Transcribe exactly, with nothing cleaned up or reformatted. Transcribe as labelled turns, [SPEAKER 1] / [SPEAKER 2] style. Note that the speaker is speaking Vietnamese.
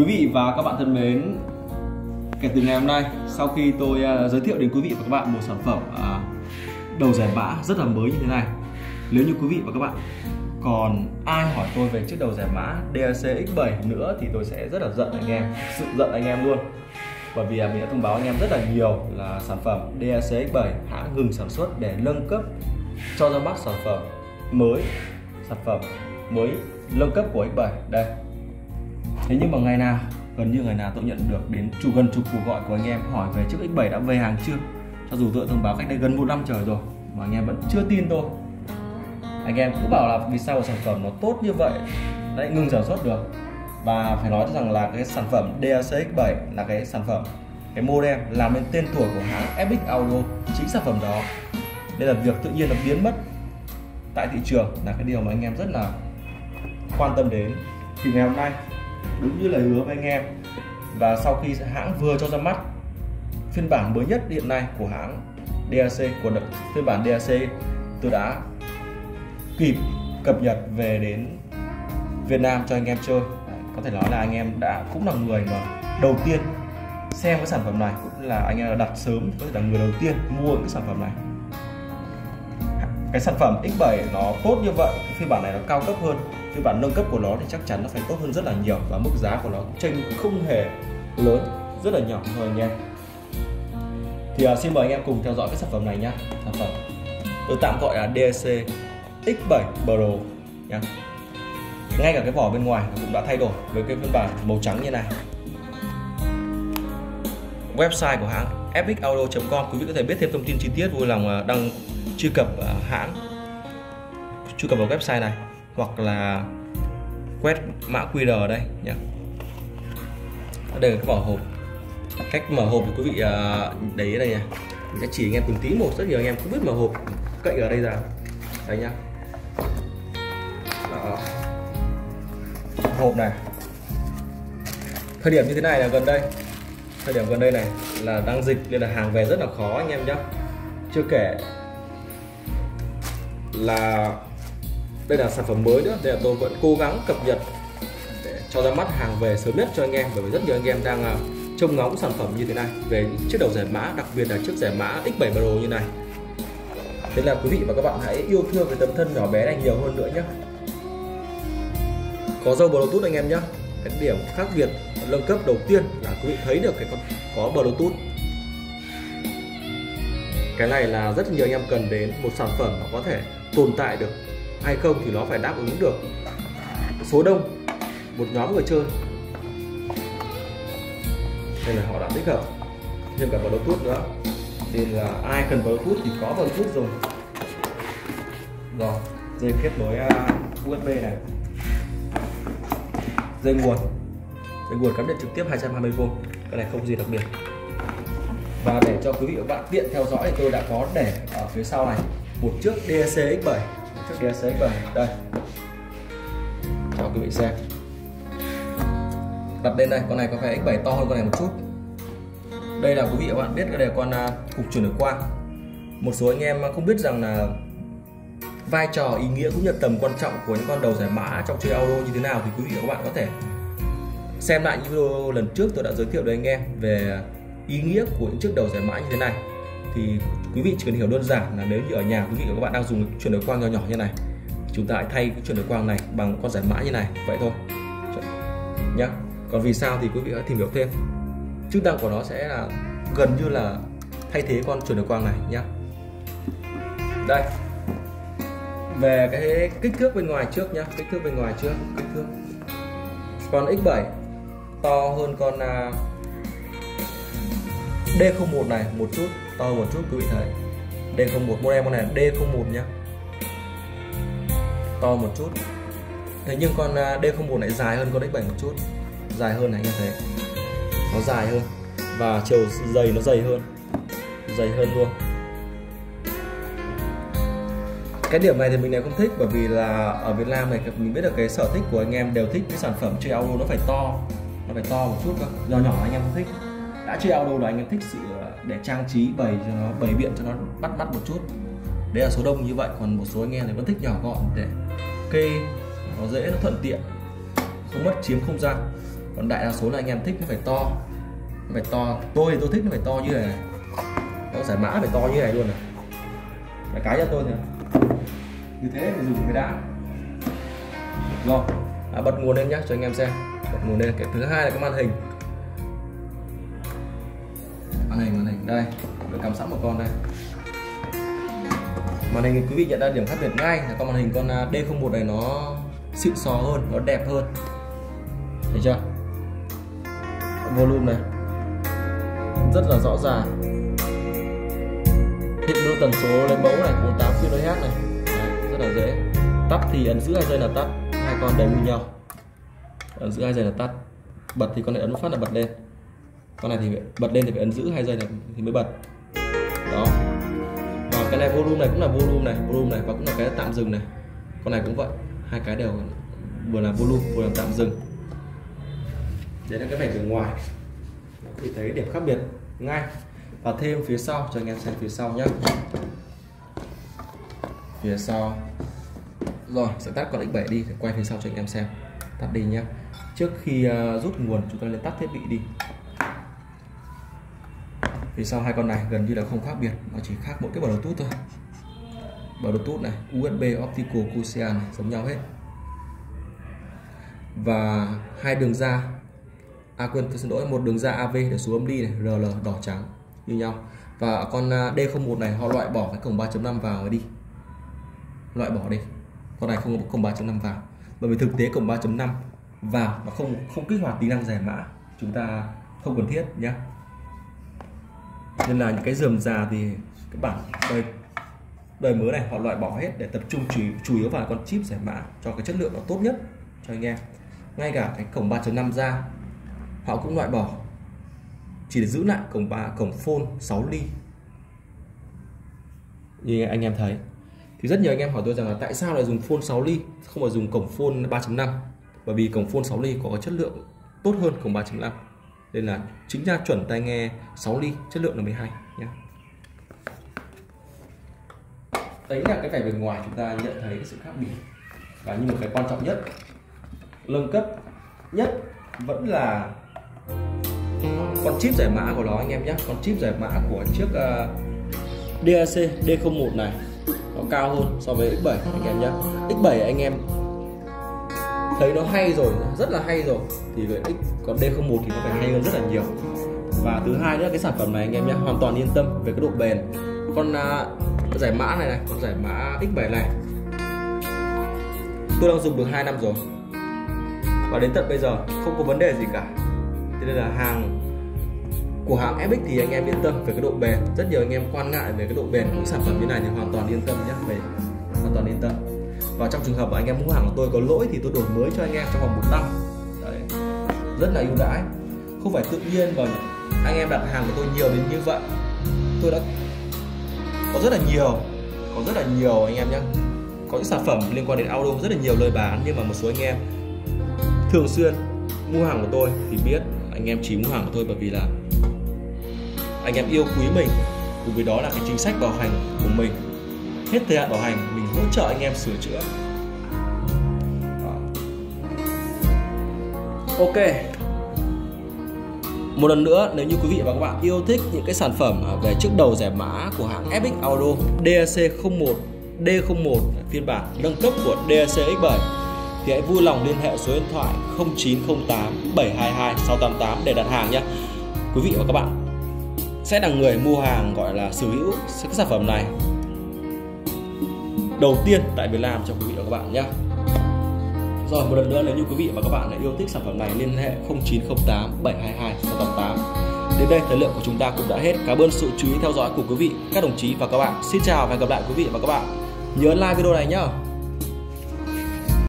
[SPEAKER 1] Quý vị và các bạn thân mến, kể từ ngày hôm nay, sau khi tôi uh, giới thiệu đến quý vị và các bạn một sản phẩm uh, đầu giải mã rất là mới như thế này, nếu như quý vị và các bạn còn ai hỏi tôi về chiếc đầu giải mã đê a xê X bảy nữa thì tôi sẽ rất là giận anh em, sự giận anh em luôn. Bởi vì mình đã thông báo anh em rất là nhiều là sản phẩm đê a xê X bảy hãng ngừng sản xuất để nâng cấp cho ra mắt sản phẩm mới, sản phẩm mới nâng cấp của X bảy đây. Thế nhưng mà ngày nào, gần như ngày nào tôi nhận được đến chủ gần chục cuộc gọi của anh em hỏi về chiếc X bảy đã về hàng chưa. Cho dù tôi thông báo cách đây gần một năm trời rồi mà anh em vẫn chưa tin tôi. Anh em cứ bảo là vì sao một sản phẩm nó tốt như vậy lại ngừng sản xuất được. Và phải nói rằng là cái sản phẩm đê a xê X bảy là cái sản phẩm, cái model làm nên tên tuổi của hãng ép ích Audio, chính sản phẩm đó. Nên là việc tự nhiên nó biến mất tại thị trường là cái điều mà anh em rất là quan tâm đến. Thì ngày hôm nay đúng như lời hứa với anh em, và sau khi hãng vừa cho ra mắt phiên bản mới nhất hiện nay của hãng đê a xê, của phiên bản đê a xê, tôi đã kịp cập nhật về đến Việt Nam cho anh em chơi. Có thể nói là anh em đã cũng là người mà đầu tiên xem cái sản phẩm này, cũng là anh em đặt sớm, có thể là người đầu tiên mua cái sản phẩm này. Cái sản phẩm X bảy nó tốt như vậy, cái phiên bản này nó cao cấp hơn, phiên bản nâng cấp của nó thì chắc chắn nó phải tốt hơn rất là nhiều, và mức giá của nó chênh không hề lớn, rất là nhỏ thôi anh em. Thì uh, xin mời anh em cùng theo dõi cái sản phẩm này nhá. Sản phẩm tôi tạm gọi là đê a xê X bảy Pro nhá. Ngay cả cái vỏ bên ngoài cũng đã thay đổi với cái phiên bản màu trắng như này. Website của hãng ép ích audio chấm com, quý vị có thể biết thêm thông tin chi tiết, vui lòng đăng truy cập hãng, truy cập vào website này, hoặc là quét mã quy rờ ở đây nhé. Đây là cái vỏ hộp. Cách mở hộp thì quý vị đấy ở đây nha. Mình sẽ chỉ anh em từng tí một, rất nhiều anh em không biết mở hộp cậy ở đây ra. Đây nhá. Đó. Hộp này. Thời điểm như thế này là gần đây. Thời điểm gần đây này là đang dịch nên là hàng về rất là khó anh em nhé. Chưa kể là đây là sản phẩm mới nữa, nên là tôi vẫn cố gắng cập nhật để cho ra mắt hàng về sớm nhất cho anh em, bởi vì rất nhiều anh em đang trông ngóng sản phẩm như thế này về chiếc đầu giải mã, đặc biệt là chiếc giải mã X bảy Pro như này. Thế là quý vị và các bạn hãy yêu thương cái tấm thân nhỏ bé này nhiều hơn nữa nhé. Có dâu Bluetooth anh em nhé. Cái điểm khác biệt nâng cấp đầu tiên là quý vị thấy được cái có, có Bluetooth. Cái này là rất nhiều anh em cần đến một sản phẩm nó có thể tồn tại được hay không thì nó phải đáp ứng được số đông, một nhóm người chơi. Nên là họ đã tích hợp thêm cả Bluetooth nữa. Nên là ai cần Bluetooth thì có Bluetooth rồi. Rồi, dây kết nối u ét bê này, dây nguồn, dây nguồn cắm điện trực tiếp hai trăm hai mươi vôn. Cái này không gì đặc biệt. Và để cho quý vị và các bạn tiện theo dõi thì tôi đã có để ở phía sau này một chiếc đê a xê X bảy, một chiếc đê a xê X bảy đây cho quý vị xem. Đặt lên đây, con này có phải X bảy to hơn con này một chút. Đây là quý vị và các bạn biết, đây là con uh, cục chuyển đổi quang. Một số anh em không biết rằng là vai trò, ý nghĩa cũng như tầm quan trọng của những con đầu giải mã trong chơi audio như thế nào, thì quý vị và các bạn có thể xem lại những video lần trước tôi đã giới thiệu với anh em về ý nghĩa của những chiếc đầu giải mã như thế này. Thì quý vị chỉ cần hiểu đơn giản là nếu như ở nhà quý vị và các bạn đang dùng chuyển đổi quang nhỏ nhỏ như này, chúng ta hãy thay cái chuyển đổi quang này bằng con giải mã như này, vậy thôi nhá. Còn vì sao thì quý vị hãy tìm hiểu thêm. Chức năng của nó sẽ là gần như là thay thế con chuyển đổi quang này nhá. Đây, về cái kích thước bên ngoài trước nhá, kích thước bên ngoài trước, kích thước con X bảy to hơn con uh, D không một này một chút, to một chút quý vị thấy. D không một model con này D không một nhá, to một chút. Thế nhưng con D không một lại dài hơn con X bảy một chút, dài hơn này anh em thấy, nó dài hơn và chiều dày nó dày hơn, dày hơn luôn. Cái điểm này thì mình lại không thích, bởi vì là ở Việt Nam này mình biết được cái sở thích của anh em đều thích cái sản phẩm chơi audio nó phải to, nó phải to một chút cơ, nhỏ nhỏ anh em không thích. Đã chơi audio là anh em thích sự để trang trí bày cho nó, bày biện cho nó bắt mắt một chút. Đấy là số đông như vậy, còn một số anh em thì vẫn thích nhỏ gọn để kê nó dễ, nó thuận tiện, không mất chiếm không gian. Còn đại đa số là anh em thích nó phải to, nó phải to. Tôi thì tôi thích nó phải to như này, nó giải mã phải to như này luôn này. Cái cái cho tôi thì như thế phải dùng cái đã. Rồi, à, bật nguồn lên nhá cho anh em xem. Bật nguồn lên. Cái thứ hai là cái màn hình. Màn hình, màn hình đây, được cắm sẵn một con đây. Màn hình quý vị nhận ra điểm khác biệt ngay là con màn hình con D không một này nó xịn sò hơn, nó đẹp hơn. Thấy chưa? Volume này rất là rõ ràng. Hiện lượng tần số lấy mẫu này bốn mươi tám ki lô héc này. Đấy, rất là dễ. Tắt thì ấn giữ hai giây là tắt, hai con đều như nhau. Ấn giữ hai giây là tắt. Bật thì con này ấn một phát là bật lên. Con này thì bật lên thì phải ấn giữ hai giây là thì mới bật. Đó. Và cái này volume này cũng là volume này, volume này và cũng là cái tạm dừng này. Con này cũng vậy, hai cái đều vừa là volume vừa là tạm dừng. Đấy là cái vẻ bề ngoài. Thì thấy điểm khác biệt ngay. Và thêm phía sau cho anh em xem phía sau nhé. Phía sau. Rồi, sẽ tắt con ích bảy đi để quay phía sau cho anh em xem. Tắt đi nhé. Trước khi uh, rút nguồn chúng ta lên tắt thiết bị đi. Phía sau hai con này gần như là không khác biệt, nó chỉ khác mỗi cái bờ Bluetooth thôi. Bờ Bluetooth này, u ét bê Optical Coaxial này, giống nhau hết. Và hai đường ra, à quên tôi xin lỗi, một đường ra a vê để số âm đi này, rờ lờ đỏ trắng như nhau. Và con D không một này họ loại bỏ cái cổng ba chấm năm vào đi. Loại bỏ đi. Con này không có cổng ba chấm năm vào. Bởi vì thực tế cổng ba chấm năm vào nó không không kích hoạt tính năng giải mã, chúng ta không cần thiết nhé. Nên là những cái rườm rà thì các bản đời, đời mới này họ loại bỏ hết để tập trung chủ, chủ yếu vào con chip giải mã cho cái chất lượng nó tốt nhất cho anh em. Ngay cả cái cổng ba chấm năm ra họ cũng loại bỏ, chỉ để giữ lại cổng ba cổng phone sáu ly. Như anh em thấy thì rất nhiều anh em hỏi tôi rằng là tại sao lại dùng phone sáu ly không phải dùng cổng phone ba chấm năm. Bởi vì cổng phone sáu ly có cái chất lượng tốt hơn cổng ba chấm năm. Nên là chính ra chuẩn tai nghe sáu ly chất lượng là mới hay nhé. Đấy là cái vẻ bề ngoài chúng ta nhận thấy cái sự khác biệt. Và nhưng một cái quan trọng nhất, nâng cấp nhất vẫn là con chip giải mã của nó anh em nhé. Con chip giải mã của chiếc uh, đê a xê D không một này nó cao hơn so với ích bảy anh em nhé. ích bảy anh em thấy nó hay rồi, rất là hay rồi, thì với X còn D không một thì nó phải hay hơn rất là nhiều. Và thứ hai nữa, cái sản phẩm này anh em nhé, hoàn toàn yên tâm về cái độ bền. Con uh, giải mã này này, con giải mã ích bảy này tôi đang dùng được hai năm rồi và đến tận bây giờ không có vấn đề gì cả. Thế nên là hàng của hãng ép ích thì anh em yên tâm về cái độ bền. Rất nhiều anh em quan ngại về cái độ bền của những sản phẩm như này thì hoàn toàn yên tâm nhé, về hoàn toàn yên tâm. Và trong trường hợp mà anh em mua hàng của tôi có lỗi thì tôi đổi mới cho anh em trong vòng một năm. Đấy, rất là ưu đãi. Không phải tự nhiên mà anh em đặt hàng của tôi nhiều đến như vậy. Tôi đã có rất là nhiều, có rất là nhiều anh em nhé. Có những sản phẩm liên quan đến audio rất là nhiều lời bán, nhưng mà một số anh em thường xuyên mua hàng của tôi thì biết anh em chỉ mua hàng của tôi bởi vì là anh em yêu quý mình, cùng với đó là cái chính sách bảo hành của mình. Hết thời hạn bảo hành mình hỗ trợ anh em sửa chữa. Đó. Ok, một lần nữa, nếu như quý vị và các bạn yêu thích những cái sản phẩm về chiếc đầu giải mã của hãng ép ích Audio đê a xê không một D không một phiên bản nâng cấp của đê a xê ích bảy thì hãy vui lòng liên hệ số điện thoại không chín không tám bảy hai hai sáu tám tám để đặt hàng nhé. Quý vị và các bạn sẽ là người mua hàng gọi là sở hữu các sản phẩm này đầu tiên tại Việt Nam cho quý vị và các bạn nhé. Rồi, một lần nữa, nếu như quý vị và các bạn yêu thích sản phẩm này, liên hệ không chín không tám bảy hai hai sáu tám tám. Đến đây thời lượng của chúng ta cũng đã hết. Cảm ơn sự chú ý theo dõi của quý vị, các đồng chí và các bạn. Xin chào và hẹn gặp lại quý vị và các bạn. Nhớ like video này nhé.